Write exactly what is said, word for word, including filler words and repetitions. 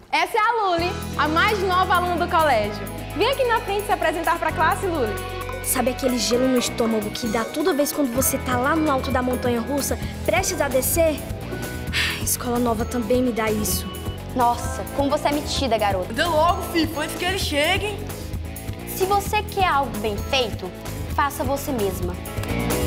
Essa é a Luli, a mais nova aluna do colégio. Vem aqui na frente se apresentar pra classe, Luli. Sabe aquele gelo no estômago que dá toda vez quando você tá lá no alto da montanha-russa, prestes a descer? Escola nova também me dá isso. Nossa, como você é metida, garota. Dê logo, filho, antes que eles cheguem. Se você quer algo bem feito, faça você mesma.